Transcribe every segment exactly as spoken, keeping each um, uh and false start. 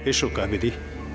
এসো কাবেরী।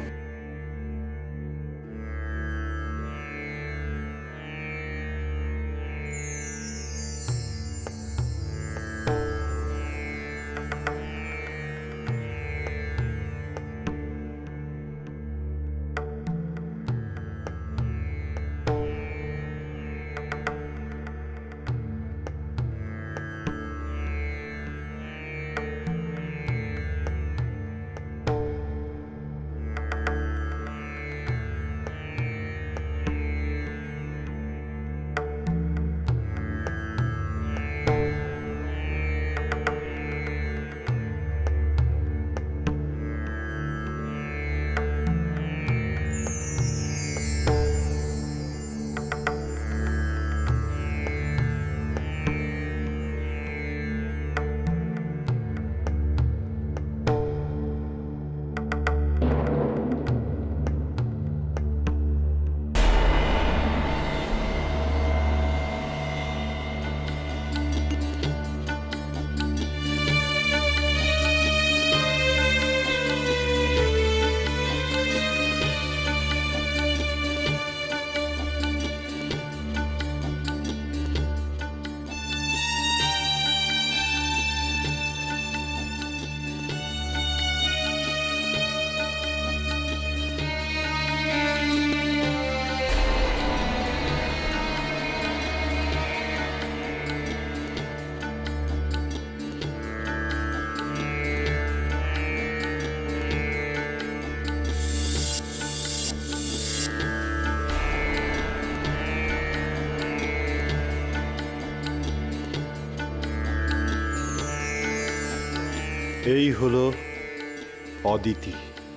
এই হলো অদিতি।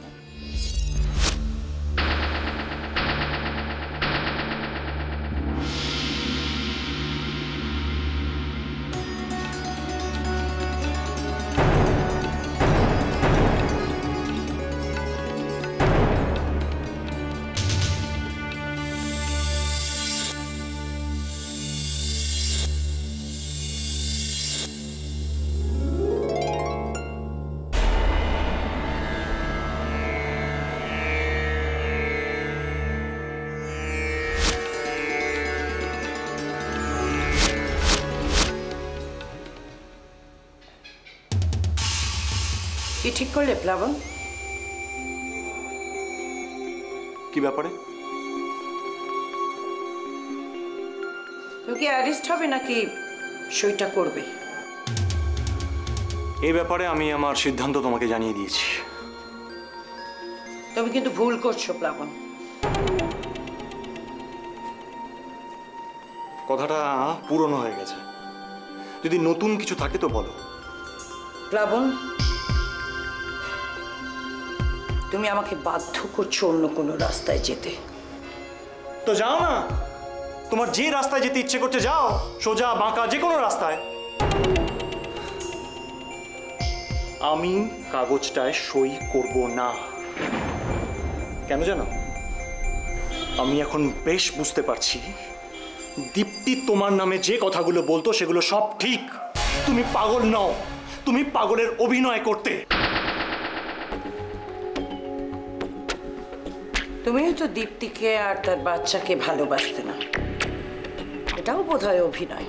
কি ঠিক করলে প্লাবন? কি ব্যাপারে? তুমি কি অ্যারেস্ট হবে নাকি সইটা করবে? এই ব্যাপারে আমি আমার সিদ্ধান্ত তোমাকে জানিয়ে দিয়েছি। তুমি কিন্তু ভুল করছো প্লাবন। কথাটা পুরনো হয়ে গেছে, যদি নতুন কিছু থাকে তো বলো। প্লাবন, তুমি আমাকে বাধ্য করছো অন্য কোনো রাস্তায় যেতে। তো যাও না, তোমার যে রাস্তায় যেতে ইচ্ছে করছে যাও, সোজা বাঁকা যে কোনো রাস্তায়। আমি কাগজটায় সই করব না। কেন জানো? আমি এখন বেশ বুঝতে পারছি দীপ্তি তোমার নামে যে কথাগুলো বলতো সেগুলো সব ঠিক। তুমি পাগল নও, তুমি পাগলের অভিনয় করতে। তুমিও তো দীপ্তিকে আর তার বাচ্চাকে ভালোবাসতে না, এটাও বোধহয় অভিনয়।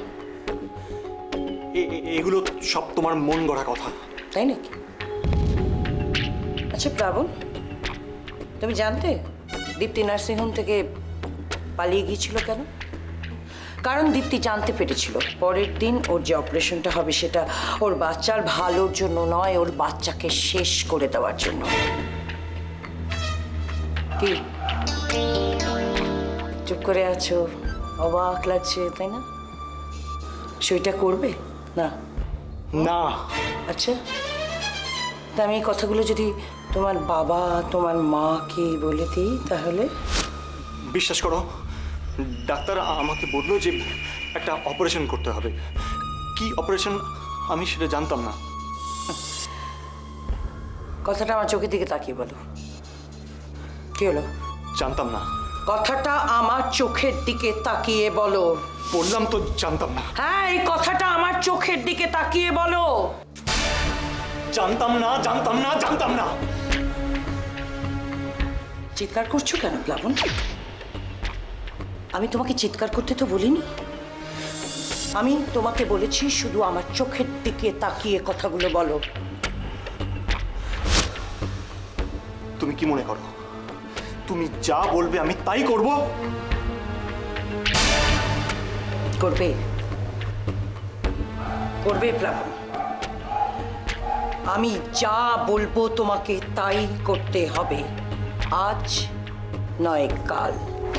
এগুলো সব তোমার মন গড়া কথা, তাই নাকি? আচ্ছা প্লাবন, তুমি জানতে দীপ্তি নার্সিংহোম থেকে পালিয়ে গিয়েছিল কেন? কারণ দীপ্তি জানতে পেরেছিল পরের দিন ওর যে অপারেশনটা হবে সেটা ওর বাচ্চার ভালোর জন্য নয়, ওর বাচ্চাকে শেষ করে দেওয়ার জন্য। কি চুপ করে আছো? অবাক লাগছে তাই না? সইটা করবে না? না। আচ্ছা, তা আমি এই কথাগুলো যদি তোমার বাবা তোমার মাকে বলে দিই তাহলে? বিশ্বাস করো, ডাক্তার আমাকে বললো যে একটা অপারেশন করতে হবে। কি অপারেশন আমি সেটা জানতাম না। কথাটা আমার চোখের দিকে তাকিয়ে বলো, কি হলো? জানতাম না। কথাটা আমার চোখের দিকে তাকিয়ে বলো। বললাম তো জানতাম না। হ্যাঁ, এই কথাটা আমার চোখের দিকে তাকিয়ে বলো। জানতাম না, জানতাম না, জানতাম না। চিৎকার করছো কেন প্লাবন? আমি তোমাকে চিৎকার করতে তো বলিনি। আমি তোমাকে বলেছি শুধু আমার চোখের দিকে তাকিয়ে কথাগুলো বলো। তুমি কি মনে করো তুমি যা বলবে আমি তাই করব? করবে করবে প্লাবন। আমি যা বলবো তোমাকে তাই করতে হবে, আজ নয় কাল।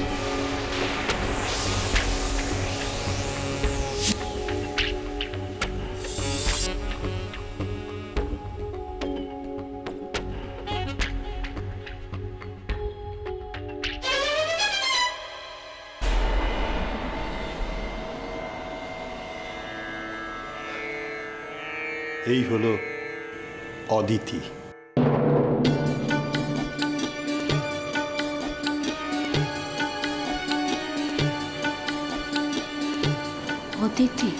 এই হলো অদিতি। অদিতি?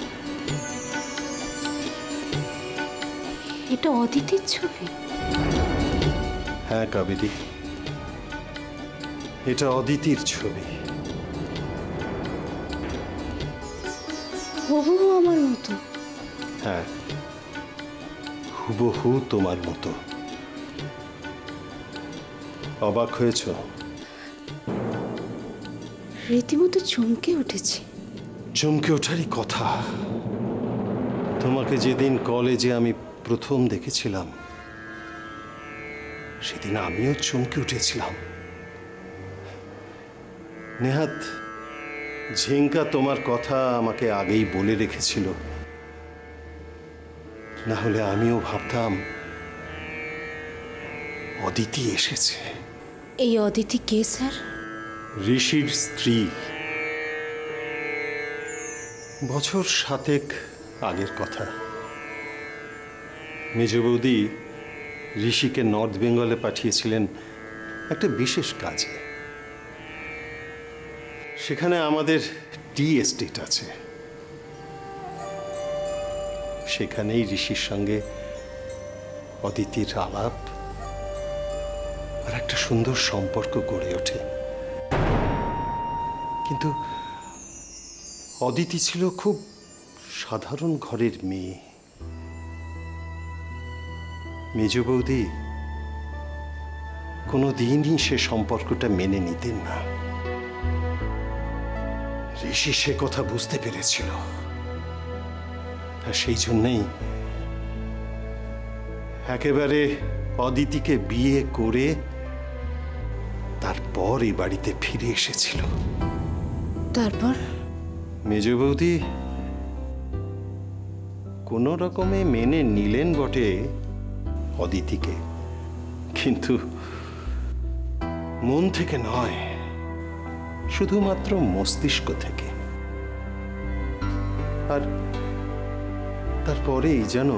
এটা অদিতির ছবি? হ্যাঁ কাবেরী, এটা অদিতির ছবি। হুবহু আমার মতো। হ্যাঁ, হুবহু তোমার মতো। অবাক হয়েছ? রীতিমতো চমকে উঠেছি। চমকে ওঠারই কথা। তোমাকে যেদিন কলেজে আমি প্রথম দেখেছিলাম সেদিন আমিও চমকে উঠেছিলাম। নেহাত ঝিঙ্কা তোমার কথা আমাকে আগেই বলে রেখেছিল, না হলে আমিও ভাবতাম অদিতি এসেছে। এই অদিতি কে স্যার? ঋষির স্ত্রী। বছর সাতেক আগের কথা। মেজ বৌদি ঋষিকে নর্থ বেঙ্গলে পাঠিয়েছিলেন একটা বিশেষ কাজে। সেখানে আমাদের টি এস্টেট আছে। সেখানেই ঋষির সঙ্গে অদিতির আলাপ আর একটা সুন্দর সম্পর্ক গড়ে ওঠে। কিন্তু অদিতি ছিল খুব সাধারণ ঘরের মেয়ে। মেজ বৌদি কোনোদিনই সে সম্পর্কটা মেনে নিতেন না। ঋষি সে কথা বুঝতে পেরেছিল, আর সেই জন্যই একেবারে অদিতিকে বিয়ে করে তারপর এই বাড়িতে ফিরে এসেছিল। তারপর? মেজ বৌদি কোনো রকমে মেনে নিলেন বটে অদিতিকে, কিন্তু মন থেকে নয়, শুধুমাত্র মস্তিষ্ক থেকে। আর তারপরেই যেন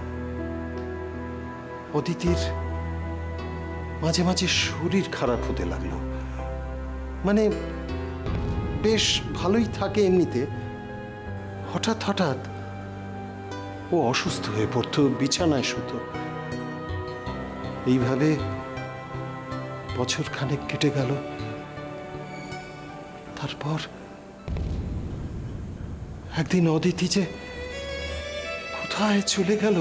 অদিতির মাঝে মাঝে শরীর খারাপ হতে লাগলো। মানে বেশ ভালোই থাকে এমনিতে, হঠাৎ হঠাৎ ও অসুস্থ হয়ে পড়তো, বিছানায় শুতো। এইভাবে বছর খানেক কেটে গেল। তারপর একদিন অদিতি যে কোথায় চলে গেল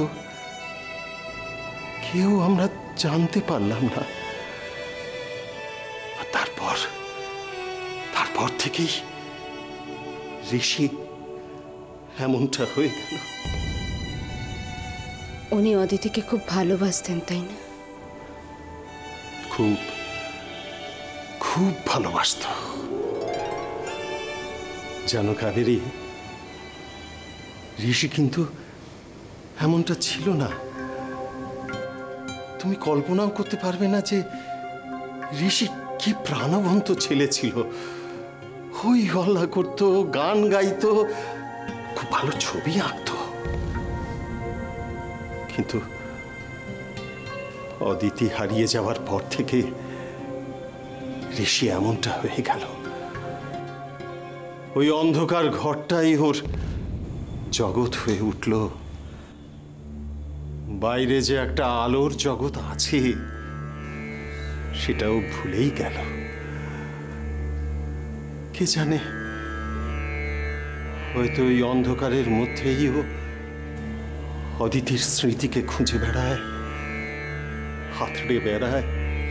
কেউ আমরা জানতে পারলাম না। আর তারপর তারপর থেকেই ঋষি এমনটা হয়ে গেল। উনি অদিতিকে খুব ভালোবাসতেন, তাই না? খুব খুব ভালোবাসত। জানো কাবেরী, ঋষি কিন্তু এমনটা ছিল না। তুমি কল্পনাও করতে পারবে না যে ঋষি কি প্রাণবন্ত ছেলে ছিল। হই হল্লা করতো, গান গাইতো, খুব ভালো ছবি আঁকতো। কিন্তু অদিতি হারিয়ে যাওয়ার পর থেকে ঋষি এমনটা হয়ে গেল। ওই অন্ধকার ঘরটাই ওর জগৎ হয়ে উঠল। বাইরে যে একটা আলোর জগৎ আছে সেটাও ভুলেই গেল। কে জানে, হয়তো ওই অন্ধকারের মধ্যেই ও অদিতির স্মৃতিকে খুঁজে বেড়ায়, হাতড়ে বেড়ায়,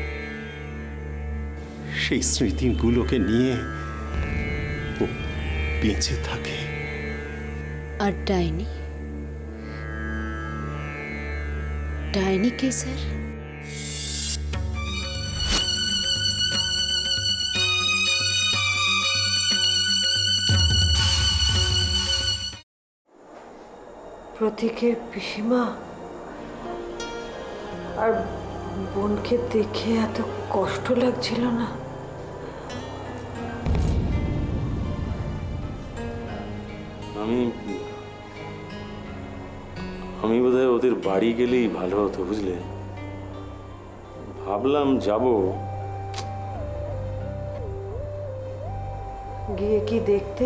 সেই স্মৃতিগুলোকে নিয়ে ও বেঁচে থাকে। আর ডাইনি ডাইনি কে স্যার? প্রতীকের পিসিমা আর বোনকে দেখে এত কষ্ট লাগছিল না। আমি আমি বোধহয় ওদের বাড়ি গেলেই ভালো হতো, বুঝলে? ভাবলাম যাব, গিয়ে কি দেখতে?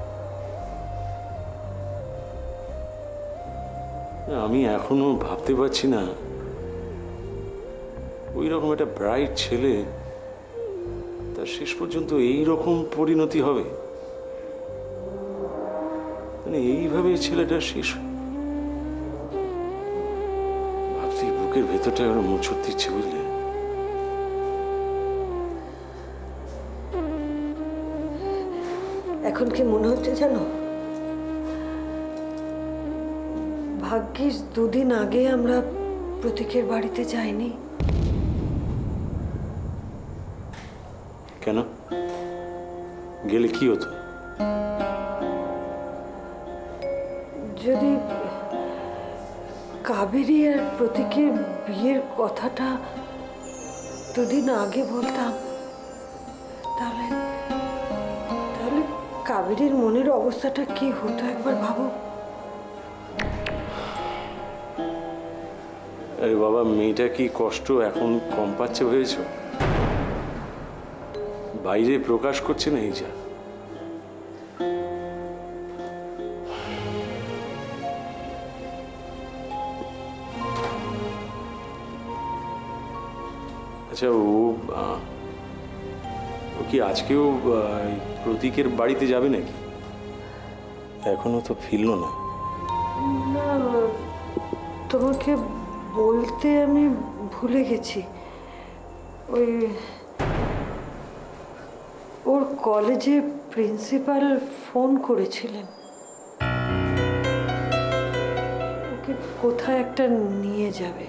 আমি এখনো ভাবতে পারছি না ওই রকম একটা ব্রাইট ছেলে তার শেষ পর্যন্ত এই রকম পরিণতি হবে। মানে এইভাবে ছেলেটা শেষ, ভাবছি বুকের ভেতরটা এবার মোচড় দিচ্ছে, বুঝলে? এখন কি মনে হচ্ছে জানো, ভাগ্যিস দুদিন আগে আমরা প্রতীকের বাড়িতে যাইনি। কেন? গেলে কি হতো? যদি কাবেরী আর প্রতীকের বিয়ের কথাটা দুদিন আগে বলতাম, তাহলে তাহলে কাবেরীর মনের অবস্থাটা কি হতো একবার ভাবো। আরে বাবা, মেয়েটা কি কষ্ট এখন কম পাচ্ছে ভেবেছ? বাইরে প্রকাশ করছে না, এই যা। আচ্ছা, ও ও কি আজকেও প্রতীকের বাড়িতে যাবে নাকি? এখনো তো ফিরল না। না, তোমাকে বলতে আমি ভুলে গেছি। ওই ওর কলেজে প্রিন্সিপাল ফোন করেছিলেন, ওকে কোথায় একটা নিয়ে যাবে।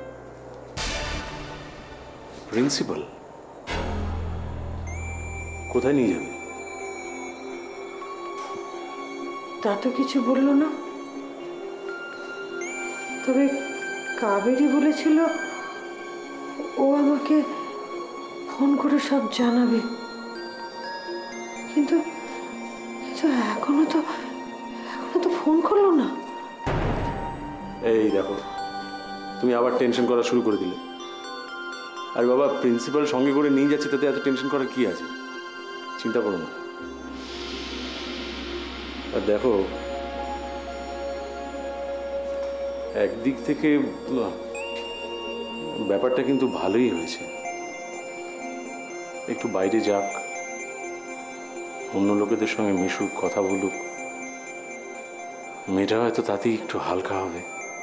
প্রিন্সিপাল কোথায় নিয়ে যাবে? তা তো কিছু বললো না, তবে কাবেরী বলেছিল ও আমাকে ফোন করে সব জানাবে। কিন্তু কিন্তু এখনো তো এখনো তো ফোন করলো না। এই দেখো, তুমি আবার টেনশন করা শুরু করে দিলে। আর বাবা, প্রিন্সিপাল সঙ্গে করে নিয়ে যাচ্ছে, তাতে এত টেনশন করার কি আছে? চিন্তা করো না। আর দেখো, একদিক থেকে ব্যাপারটা কিন্তু ভালোই হয়েছে। একটু বাইরে যাক, অন্য লোকেদের সঙ্গে মিশুক, কথা বলুক, মেয়েটা হয়তো তাতেই একটু হালকা হবে।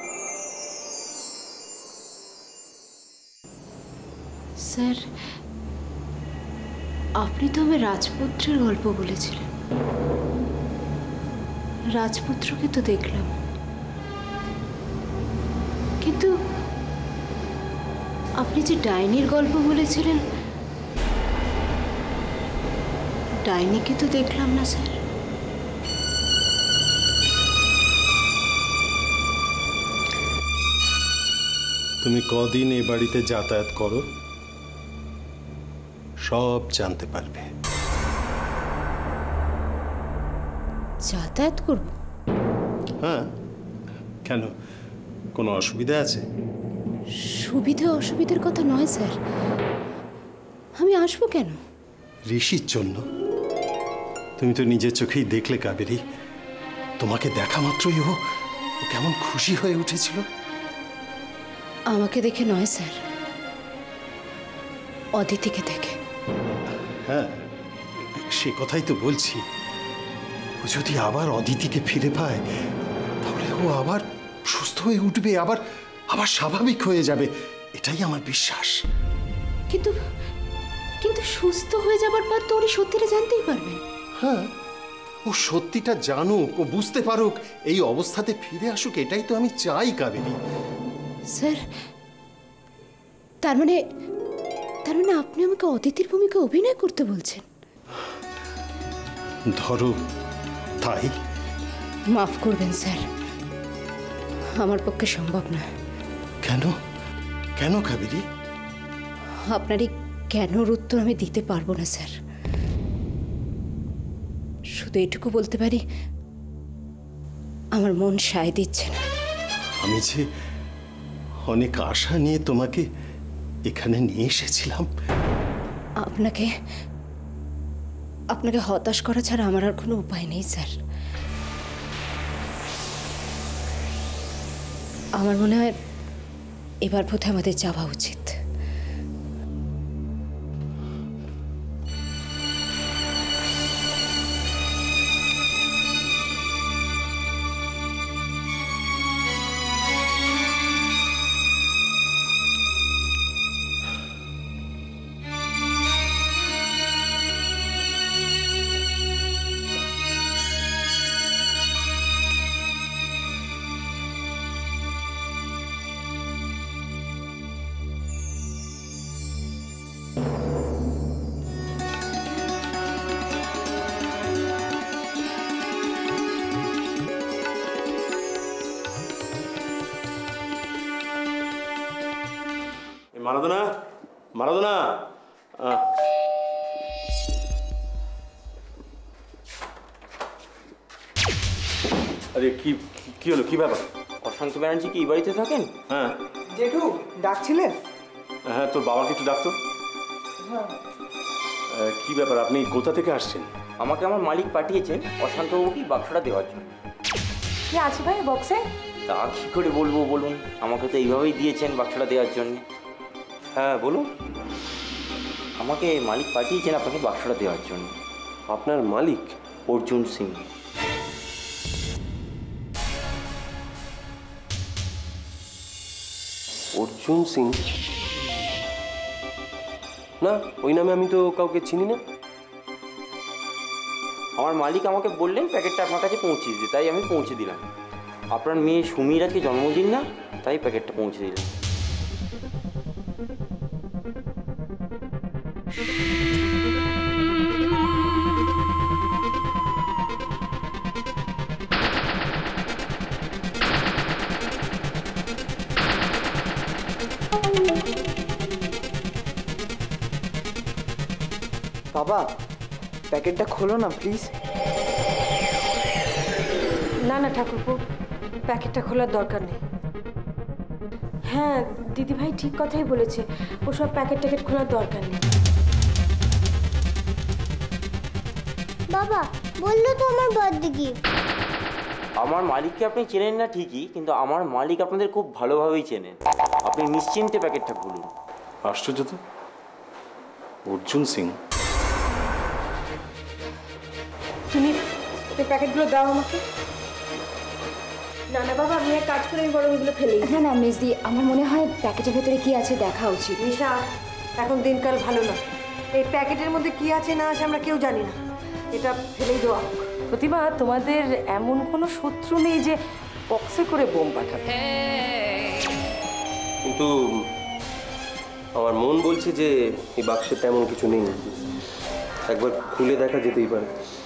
স্যার, আপনি তো আমার রাজপুত্রের গল্প বলেছিলেন। রাজপুত্রকে তো দেখলাম, কিন্তু আপনি যে ডাইনির গল্প বলেছিলেন, ডাইনিকে তো দেখলাম না স্যার। তুমি কদিন এ বাড়িতে যাতায়াত করো, সব জানতে পারবে। যাতায়াত করব? হ্যাঁ, কেন, কোনো অসুবিধা আছে? সুবিধা অসুবিধার কথা নয় স্যার, আমি আসবো কেন? ঋষির জন্য। তুমি তো নিজের চোখেই দেখলে কাবেরী, তোমাকে দেখা মাত্রই ও ও কেমন খুশি হয়ে উঠেছিল। আমাকে দেখে নয় স্যার, অদিতিকে দেখে। হ্যাঁ, সে কথাই তো বলছি। ও যদি আবার অদিতিকে ফিরে পায় তাহলে ও আবার সুস্থ হয়ে উঠবে, আবার আবার স্বাভাবিক হয়ে যাবে, এটাই আমার বিশ্বাস। কিন্তু কিন্তু সুস্থ হয়ে যাবার পর তো উনি সত্যিটা জানতেই পারবেন। হ্যাঁ, ও সত্যিটা জানুক, ও বুঝতে পারুক, এই অবস্থাতে ফিরে আসুক, এটাই তো আমি চাই কাবেরী। স্যার, তার মানে তার মানে আপনি আমাকে অদিতির ভূমিকা অভিনয় করতে বলছেন? ধরো তাই। মাফ করবেন স্যার, আমার পক্ষে সম্ভব না। কেন কেন কাবেরী? আপনার এই কেনর উত্তর আমি দিতে পারবো না স্যার। শুধু এটুকু বলতে পারি, আমার মন সায় দিচ্ছে না। আমি যে অনেক আশা নিয়ে তোমাকে এখানে নিয়ে এসেছিলাম। আপনাকে আপনাকে হতাশ করা ছাড়া আমার আর কোনো উপায় নেই স্যার। আমার মনে হয় এবার বোধহয় আমাদের যাওয়া উচিত। মারাদোনা, মারাদোনা, আরে কি কি হলো, কি ব্যাপার? অশান্ত ব্যানার্জি কি এই বাড়িতে থাকেন? হ্যাঁ। জেঠু ডাকছিলে? হ্যাঁ, তোর বাবাকে একটু ডাকতো। কি ব্যাপার, আপনি কোথা থেকে আসছেন? আমাকে আমার মালিক পাঠিয়েছেন অশান্তবাবুকে বাক্সটা দেওয়ার জন্য। কি আছে ভাই বক্সে? তা কি করে বলবো বলুন, আমাকে তো এইভাবেই দিয়েছেন বাক্সটা দেওয়ার জন্য। হ্যাঁ বলুন। আমাকে মালিক পাঠিয়েছেন আপনাকে বাক্সটা দেওয়ার জন্য। আপনার মালিক? অর্জুন সিং। অর্জুন সিং? না, ওই নামে আমি তো কাউকে চিনি না। আমার মালিক আমাকে বললেন প্যাকেটটা আপনার কাছে পৌঁছে দিতে, তাই আমি পৌঁছে দিলাম। আপনার মেয়ে সুমির আজকে জন্মদিন না, তাই প্যাকেটটা পৌঁছে দিলাম। বাবা, প্যাকেটটা খোলো না প্লিজ। না না ঠাকুরপো, প্যাকেটটা খোলার দরকার নেই। হ্যাঁ দিদিভাই ঠিক কথাই বলেছে, ওসব প্যাকেট ট্যাকেট খোলার দরকার নেই। বাবা বললো তো আমার বার্থডে গিফট। আমার মালিককে আপনি চেনেন না ঠিকই, কিন্তু আমার মালিক আপনাদের খুব ভালোভাবেই চেনেন। আপনি নিশ্চিন্তে প্যাকেটটা খুলুন। আশ্চর্য তো, অর্জুন সিং। তুমি এই প্যাকেটগুলো দাও আমাকে। না না বাবা, আমি এক কাজ করে আমি বরং এগুলো ফেলেই। না না মেজদি, আমার মনে হয় প্যাকেটের ভেতরে কি আছে দেখা উচিত। নিশা, এখন দিনকাল ভালো না, এই প্যাকেটের মধ্যে কি আছে না আছে আমরা কেউ জানি না, এটা ফেলেই দেওয়া হোক। প্রতিমা, তোমাদের এমন কোনো শত্রু নেই যে বক্সে করে বোম পাঠাবে। কিন্তু আমার মন বলছে যে এই বাক্সে তেমন কিছু নেই, একবার খুলে দেখা যেতেই পারে।